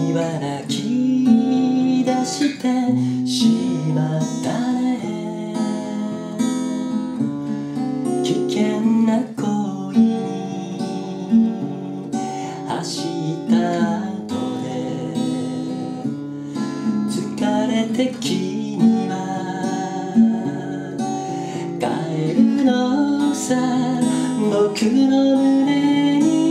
君は泣き出してしまったね。危険な恋に走った後で疲れて君は帰るのさ、僕の胸に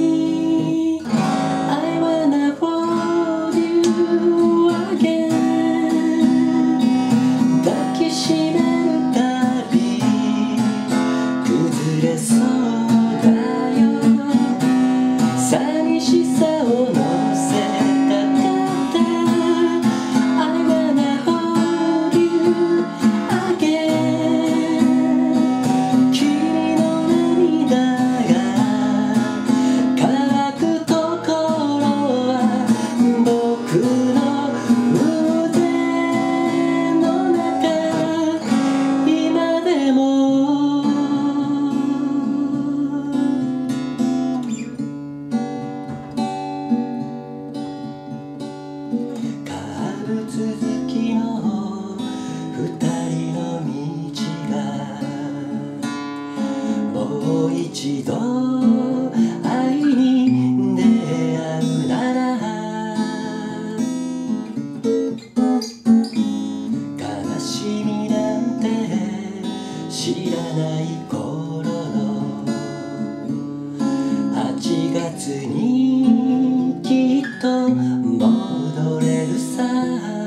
崩れそうだよ、寂しさを乗せたただ I wanna hold you again。 君の涙が乾くところは僕の腕の中、今でも続きの二人の道がもう一度愛に出会うなら、悲しみなんて知らない頃の8月にきっと戻れるさ。